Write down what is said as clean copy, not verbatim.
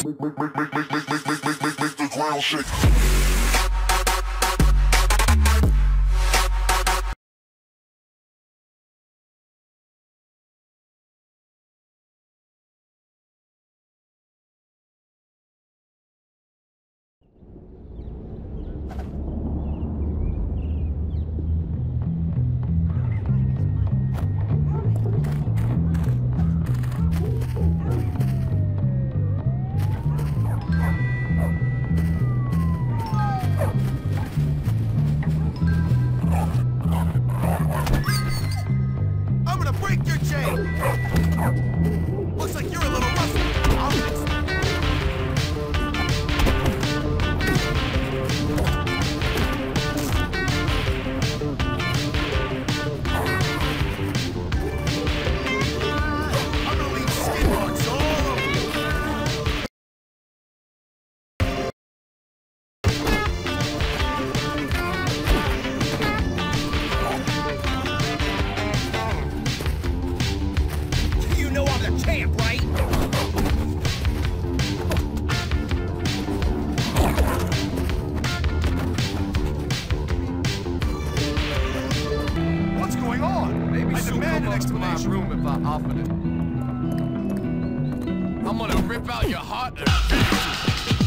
Make the ground shake. Break your chain! Looks like you're a little rusty. I'll fix it. I'm gonna leave skin marks all over you. You know I'm the champ, right? What's going on? Maybe I she'll demand come an up to my explanation. room if I offered it. I'm gonna rip out your heart and finish it.